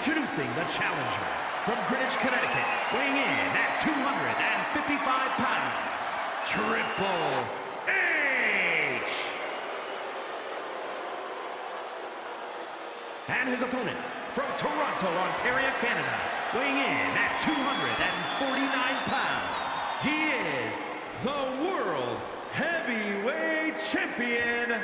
Introducing the challenger from Greenwich, Connecticut, weighing in at 255 pounds, Triple H. And his opponent from Toronto, Ontario, Canada, weighing in at 249 pounds, he is the World Heavyweight Champion,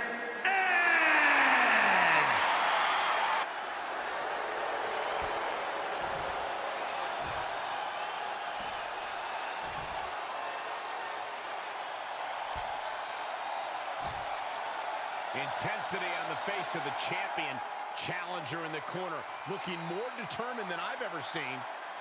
Intensity on the face of the champion. Challenger in the corner, looking more determined than I've ever seen.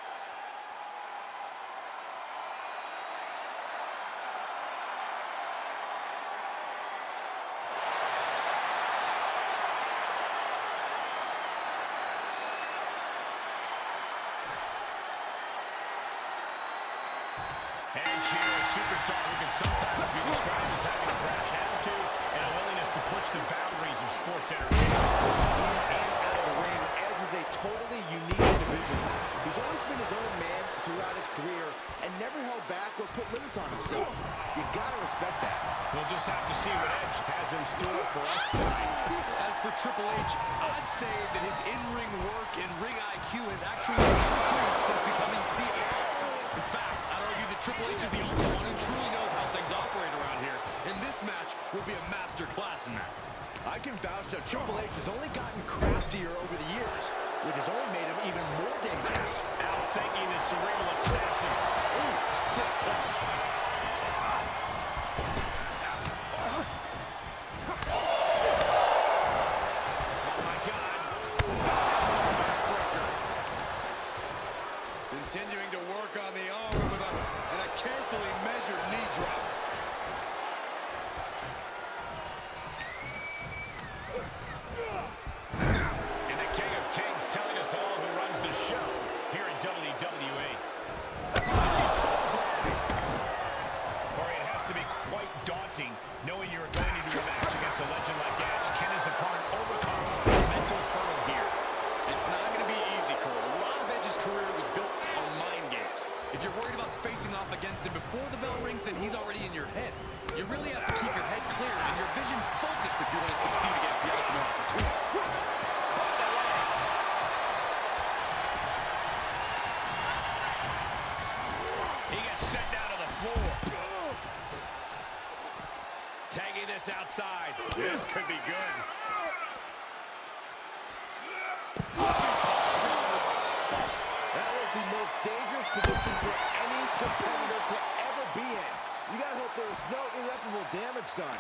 And she is a superstar who can sometimes be described as having a brash attitude and a willingness to push the boundaries of sports entertainment. Edge is a totally unique individual. He's always been his own man throughout his career and never held back or put limits on himself. You gotta respect that. We'll just have to see what Edge has in store for us tonight. As for Triple H, I'd say that his in-ring work and ring IQ has actually increased since becoming CEO. In fact, I'd argue that Triple H is the only one who truly knows how things operate around here, and this match will be a master class in that. I can vouch that Triple H has only gotten craftier over the years, which has only made him even more dangerous. Outthinking the cerebral assassin. Ooh, split punch. Oh my God. Continuing to work on the arm with a carefully measured knee drop. And the King of Kings telling us all who runs the show here in WWE. Corey, it has to be quite daunting knowing you're going into a match against a legend like Edge. Can his opponent overcome the mental hurdle here? It's not going to be easy, Cole. A lot of Edge's career was built on mind games. If you're worried about facing off against him before the bell rings, then he's already in your head. You really have to keep your head clear and your vision focused if you want to succeed against the ultimate opportunist. He gets sent down to the floor. Tagging this outside. This could be good. That was the most dangerous position for any competitor to ever be in. You gotta hope there's no irreparable damage done.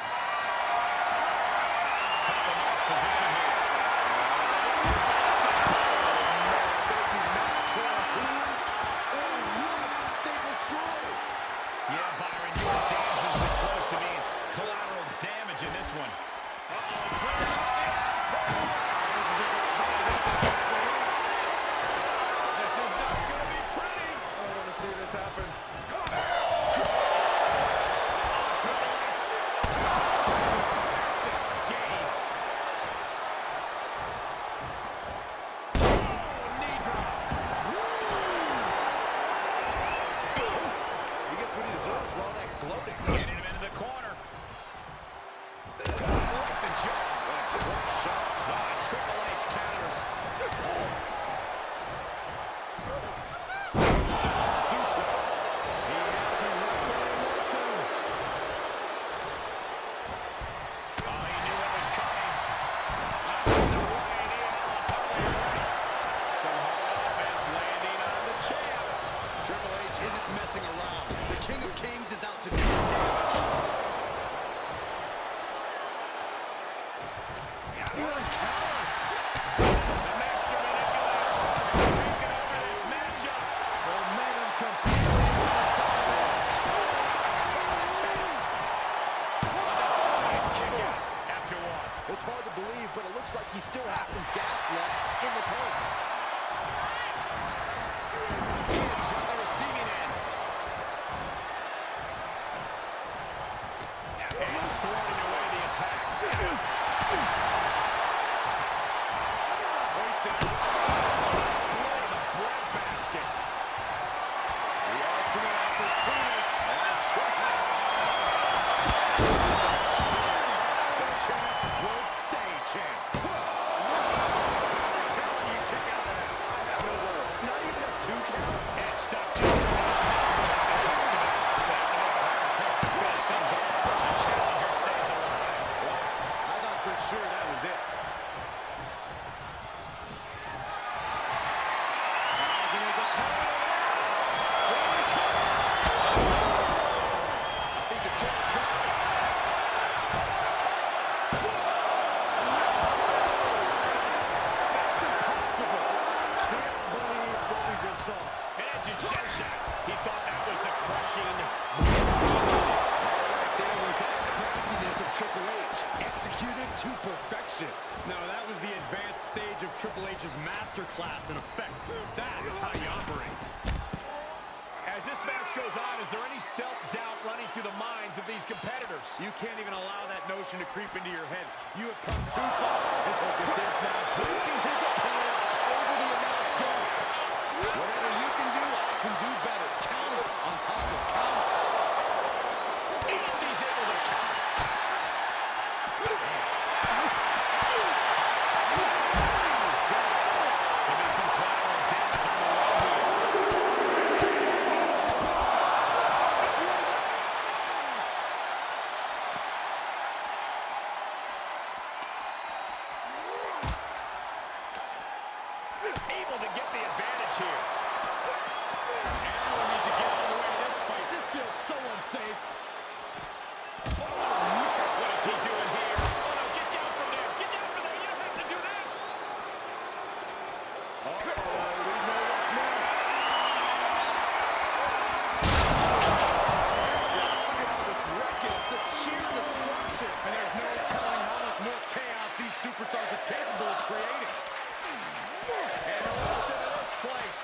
Position here. Yeah, Byron, you are dangerously close to being collateral damage in this one. This is not going to be pretty. I want to see this happen. He gets what he deserves for all that gloating. Getting him into the corner. What the jump. What a shot. Triple H counters. Suplex. He has him right where he wants him. Oh, he knew what was coming. That was a 180 race. Some hard offense landing on the champ. Triple H isn't messing around. The King of Kings is out to do damage. Momentum completely on the side of Edge. It's hard to believe, but it looks like he still has some gas left in the tank. Edge on the receiving end. And throwing away the attack. Hoisted up. Triple H's masterclass in effect. That is how you operate. As this match goes on, is there any self-doubt running through the minds of these competitors? You can't even allow that notion to creep into your head. You have come too far. And look at this now, dragging his opponent over the announce desk. Whatever you can do, I can do better. Counters on top of counters. And he's able to count. Could be some collateral damage on the way here. Able to get the advantage here. Everyone needs to get out of the way of this fight. This feels so unsafe. What is he doing here? Oh, no, get down from there. Get down from there. You don't have to do this. We know what's next. Look at all this wreckage, the sheer destruction. And there's no telling how much more chaos these superstars are capable of creating. And listen to this place.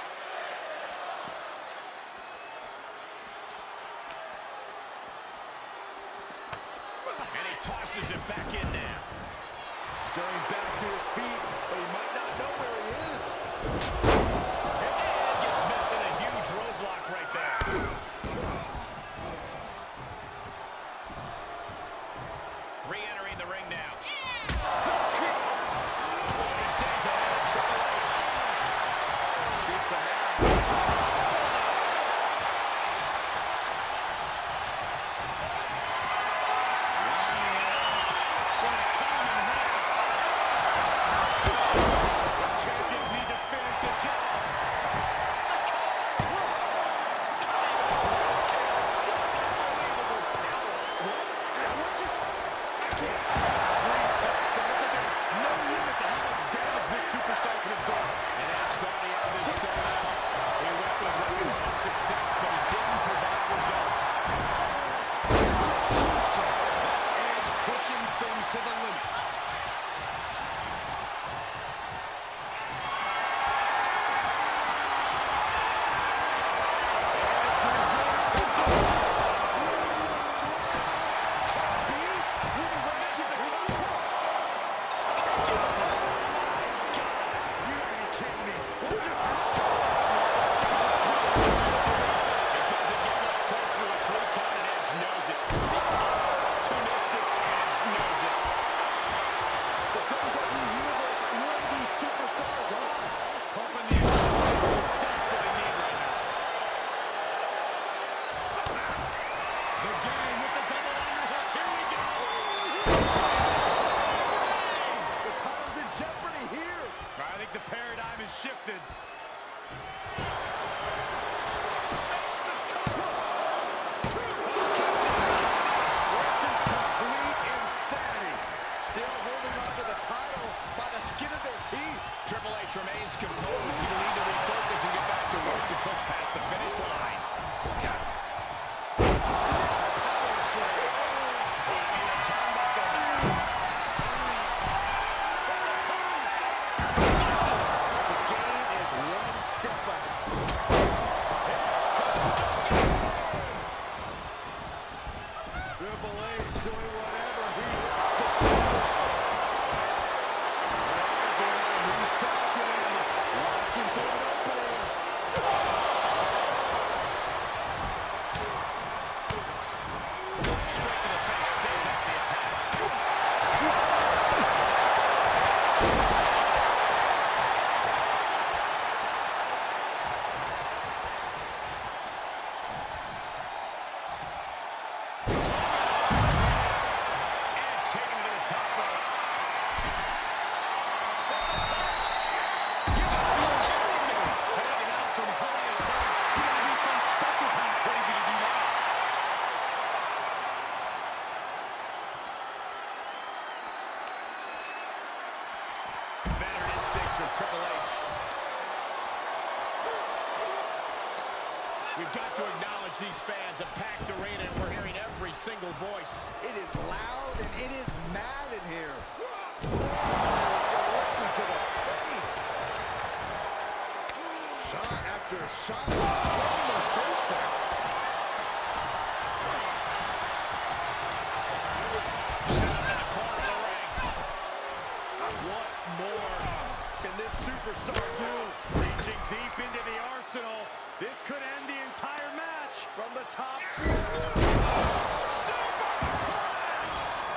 And he tosses it back in now. Stirring back to his feet, but he might not know where he is. And gets met with a huge roadblock right there. Re-entering the ring now. He stays ahead of Triple H. Shoots ahead. Champions need to finish the job. Great Saxton. Looks like there's no limit to how much damage this superstar can absorb. And Edge thought he had this sold out. He went with record of success, but he didn't provide results. Edge pushing things to the limit. Shifted. This is complete insanity. Still holding on to the title by the skin of their teeth. Triple H remains composed. He'll need to refocus and get back to work to push past the finish line. Taking a turnbuckle now. Misses. The game is one step ahead. Triple H doing whatever he wants to do. He's stalking him, watching for an opening. Straight to the face, stays off the attack. Edge taking it to the top rope. Taking out from high above. You gotta be some special kind of crazy to do that. Veteran instincts from Triple H. We've got to acknowledge these fans, a packed arena, and we're hearing every single voice. It is loud and it is mad in here. Directly to the Shot after shot, and slamming their face down. What more can this superstar do? Reaching deep into the arsenal. This could end the entire match from the top. Superplex!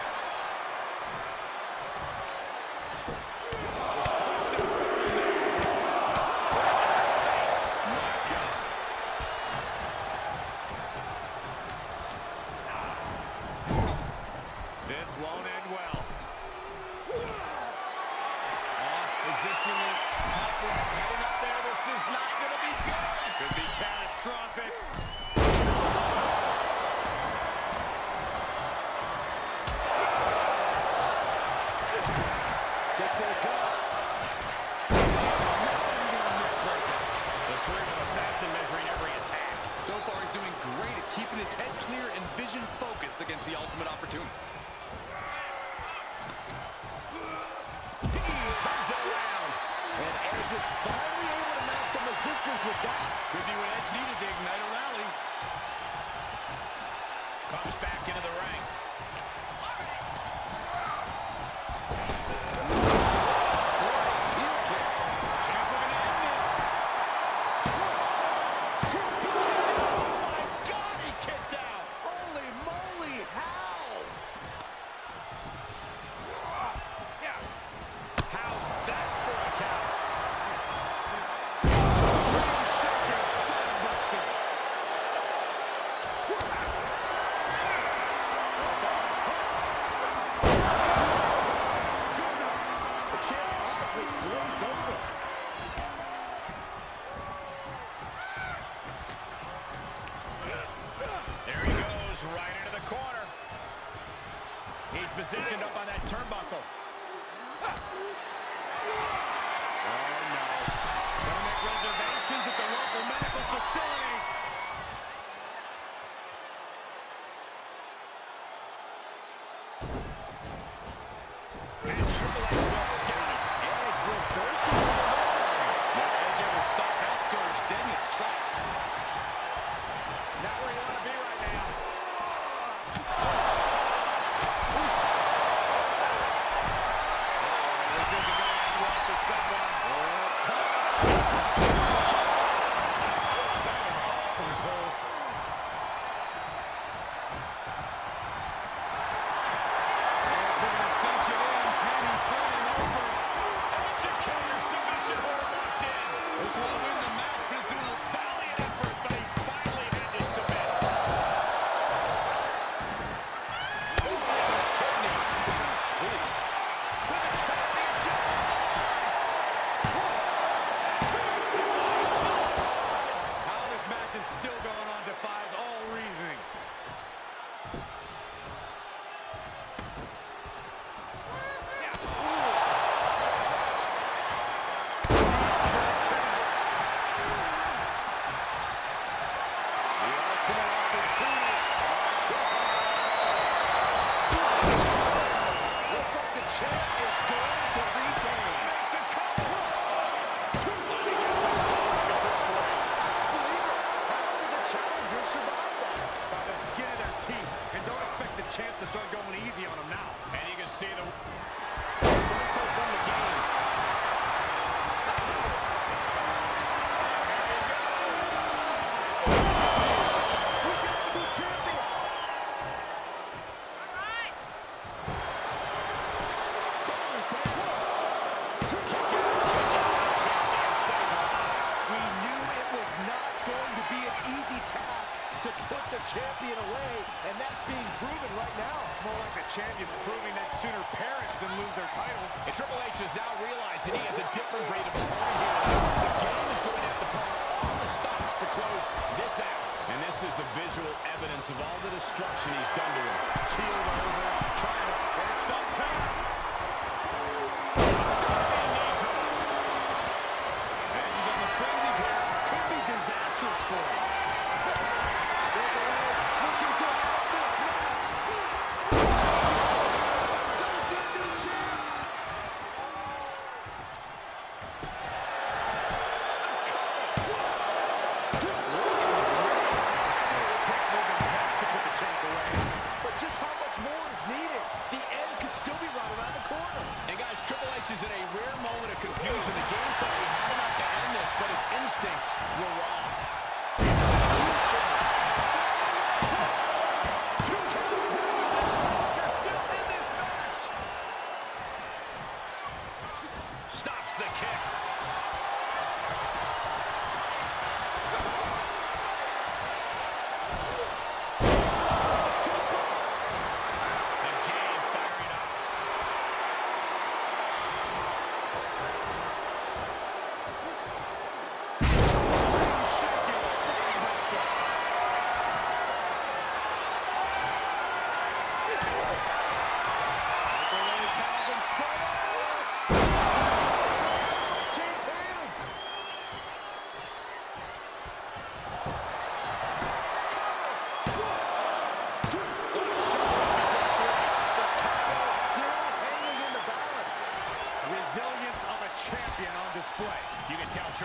This won't end well. Positioning, top rope, heading up there. This is not going to be good. Could be catastrophic. Gets it done. The cerebral assassin measuring every attack. So far, he's doing great at keeping his head clear and vision focused against the ultimate opportunist. Turns it around. And Edge is finally able to mount some resistance with that. Could be what Edge needed to ignite a rally. Comes back into the ring. Champ, we're gonna end this. Oh my God, he kicked out. Holy moly, how? How's that for a count? The champ's eyes look glazed over. There he goes, right into the corner. He's positioned up on that turnbuckle. Oh, no. Gonna make reservations at the local medical facility. And Triple H well scouted. Edge reversing the momentum. If Edge ever stopped that surge dead in its tracks. Not where you want to be right now. This isn't going to end well for someone. That was awesome, Cole. Edge looking to cinch it in. Can he turn him over? Educator submission hold locked in. This will win the match, but it's doing a Valiant effort, but he finally had to submit. How this match is still going on defies all reasoning. The ultimate opportunist. Looks like the champ is going to retain. How did the challenger survive that? By the skin of their teeth. And don't expect the champ to start going easy on him now. And you can see the reversal from the game. We knew it was not going to be an easy task to put the champion away, and that's being proven right now. More like the champions proving that sooner perish than lose their title. And Triple H is now realizing he has a different rate of opponent here. The game is going to have to put all the stops to close this out. And this is the visual evidence of all the destruction he's done to him. Keeled over, trying to perched on top. Edge on the fringes here. Could be disastrous for him. Looking to end this match. Goes into champ.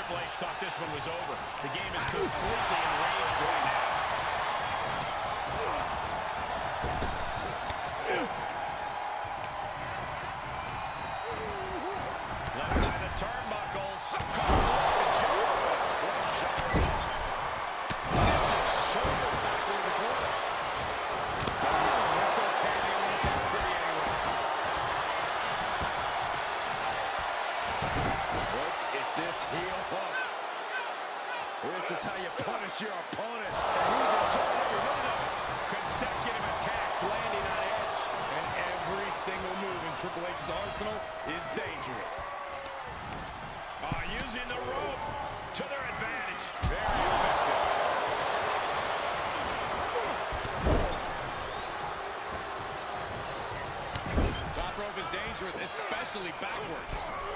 Triple H thought this one was over. The game is completely enraged right now. Left by the turnbuckles. What a shot. This is shoulder tackle in the corner. That's okay. They only get pretty anyway. Look at this heel hook. This is how you punish your opponent. And he's enjoying every minute of it. Consecutive attacks landing on Edge. And every single move in Triple H's arsenal is dangerous. Using the rope to their advantage. Very effective. Top rope is dangerous, especially backwards.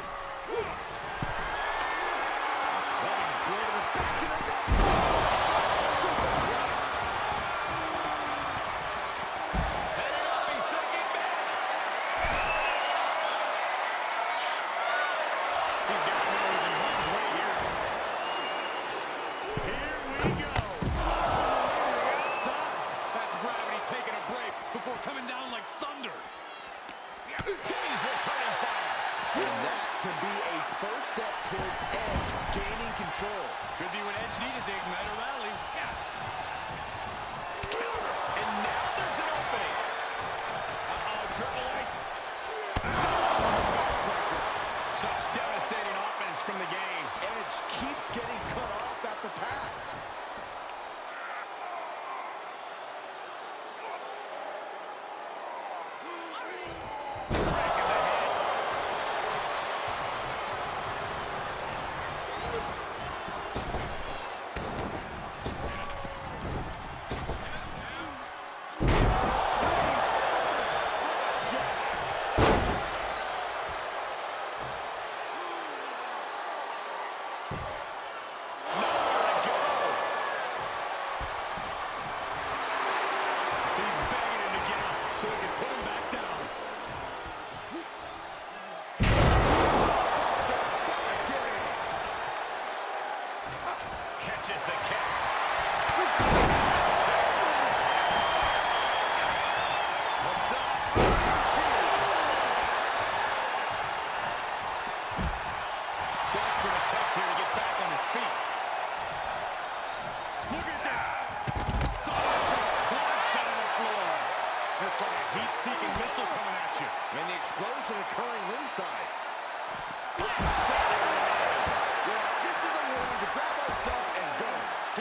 Could be when Edge needed the Igniter rally. And now there's an opening. Triple H. Such devastating offense from the game. Edge keeps getting cut off at the pass. Heat-seeking missile coming at you. And the explosion occurring ringside. This is a warning to grab our stuff and go.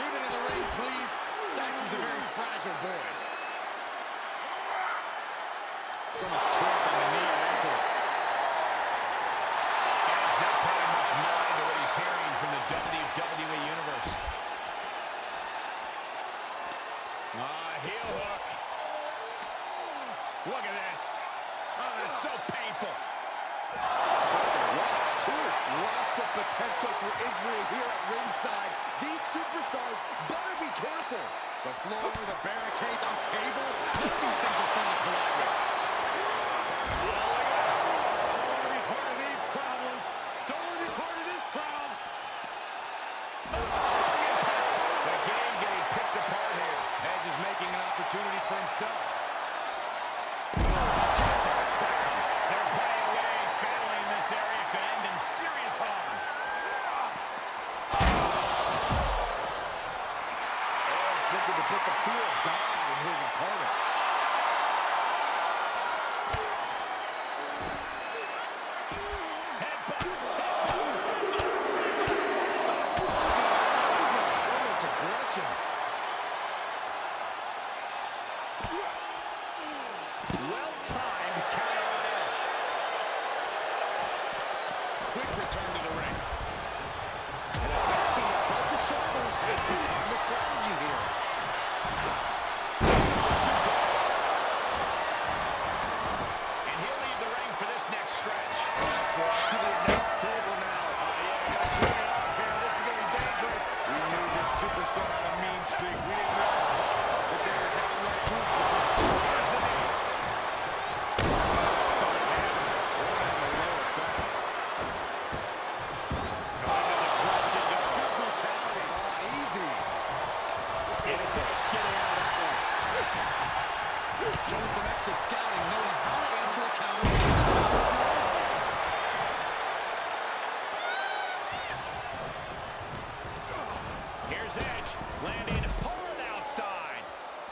Spear's edge, landing hard outside.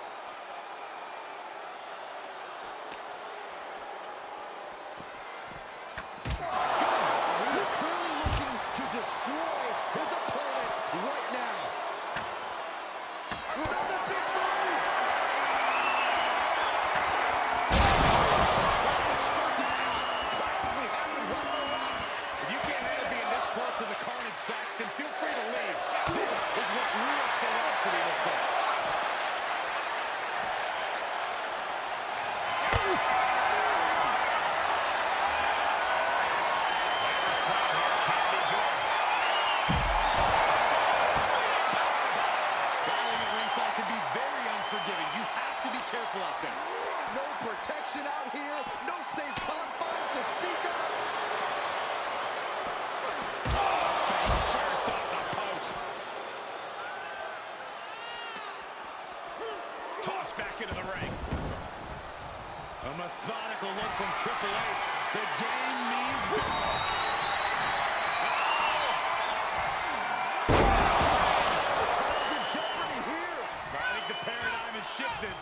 He's clearly looking to destroy his opponent right now. If you can't handle being this close to the carnage, Saxton, feel free to leave. This is what real ferocity looks like. Battling at ringside can be very unforgiving. You have to be careful out there. No protection out here. No safe confines to speak of. Face first off the post. Tossed back into the ring. A methodical look from Triple H. The game means business. Jeopardy here. I think the paradigm has shifted.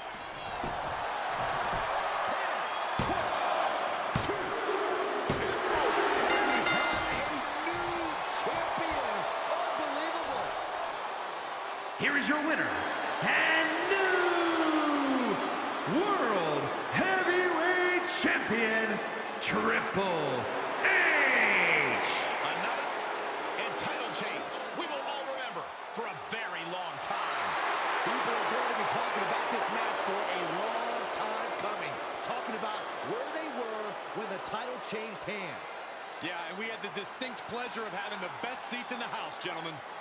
Here is your winner, and new World Heavyweight Champion, Triple H. Another and title change we will all remember for a very long time. People are going to be talking about this match for a long time coming. Talking about where they were when the title changed hands. Yeah, and we had the distinct pleasure of having the best seats in the house, gentlemen.